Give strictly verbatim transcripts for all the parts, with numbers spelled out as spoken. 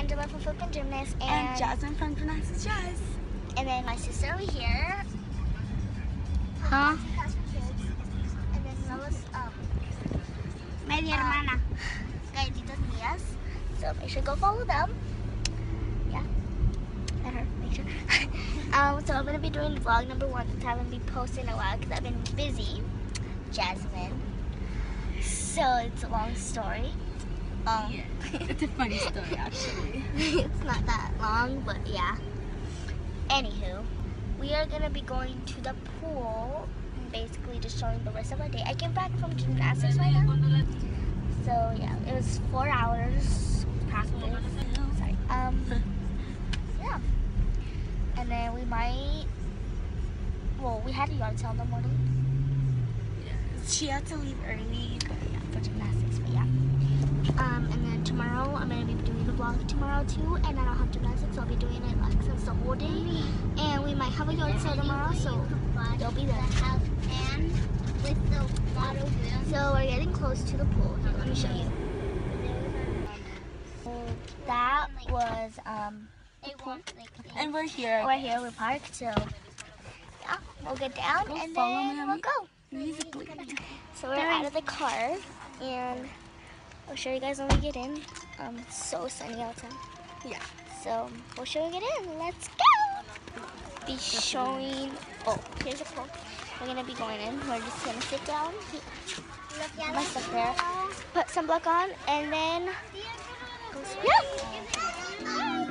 Angela from Flip and Gymnast. And, and Jasmine from Gymnastics Jazz. And then my sister over here. Huh? And then Lois, um, Media hermana. Galletitas Mías. So make sure to go follow them. Yeah. And her, make sure. um, so I'm going to be doing vlog number one since I haven't been posting in a while because I've been busy. Jasmine. So it's a long story. Um, Yeah, it's a funny story actually. It's not that long, but yeah. Anywho, we are gonna be going to the pool, and basically just showing the rest of our day. I came back from gymnastics right now, so yeah, it was four hours practice. Sorry. Um, yeah, and then we might. Well, we had a yard sale in the morning. She had to leave early, but yeah, for gymnastics. But yeah. Um, and then tomorrow, I'm going to be doing the vlog tomorrow too, and then I'll have gymnastics, so I'll be doing it like since the whole day, and we might have a yard sale tomorrow, so they'll be there. And with the water wheel. So we're getting close to the pool. Here, let me show you. So that was, um, the pool. And we're here. We're here, we're parked, so yeah, we'll get down, Go and follow then me, we'll go. Musically. So we're out of the car, and I'll show you guys when we get in. Um, it's so sunny outside. Yeah. So we'll show you get in. Let's go. Be showing. Oh, here's a pool. We're gonna be going in. We're just gonna sit down. Put my stuff there. Put sunblock on, and then yeah.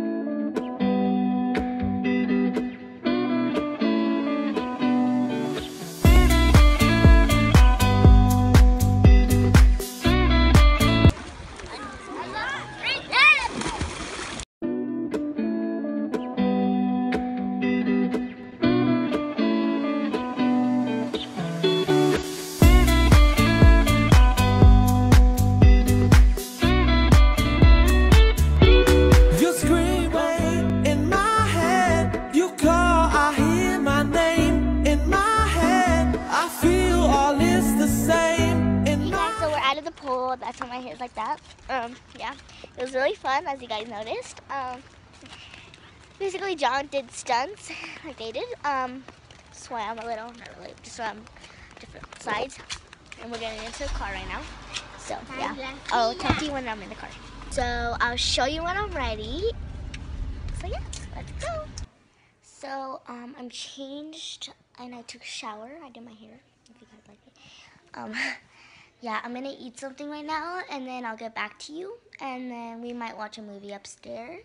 Pool. That's why my hair is like that. Um, yeah, it was really fun, as you guys noticed. Um, basically, John did stunts like they did. Um, swam a little, not really, just swam different sides. And we're getting into the car right now. So yeah, I'll talk to you when I'm in the car. So I'll show you when I'm ready. So yeah, let's go. So um, I'm changed and I took a shower. I did my hair. If you guys like it. Um. Yeah, I'm gonna eat something right now, and then I'll get back to you, and then we might watch a movie upstairs.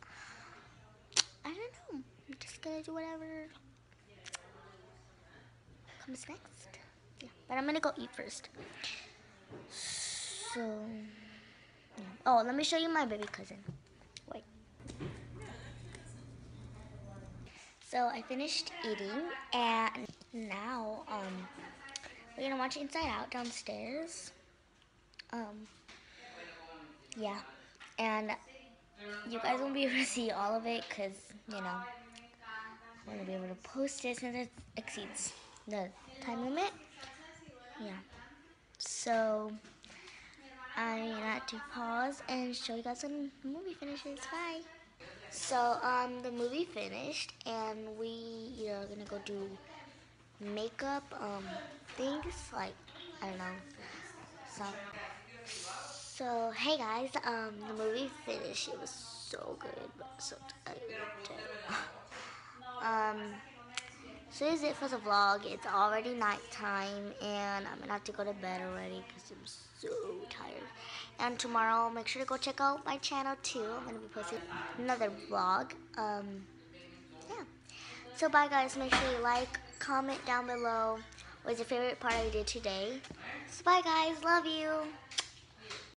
I don't know. I'm just gonna do whatever comes next. Yeah, but I'm gonna go eat first. So, yeah. Oh, let me show you my baby cousin. Wait. So I finished eating, and now, um, we're gonna watch Inside Out downstairs. Um, yeah, and you guys won't be able to see all of it because, you know, I want to be able to post it since it exceeds the time limit. Yeah, so I had to pause and show you guys when the movie finishes. Bye. So um, the movie finished, and we are gonna go do makeup um things, like I don't know. So so hey guys, um the movie finished. It was so good, but so tired. um so this is it for the vlog. It's already nighttime, and I'm gonna have to go to bed already because I'm so tired. And tomorrow, make sure to go check out my channel too. I'm gonna be posting another vlog. Um yeah. So bye guys, make sure you like, comment down below what was your favorite part I did today. So bye guys, love you.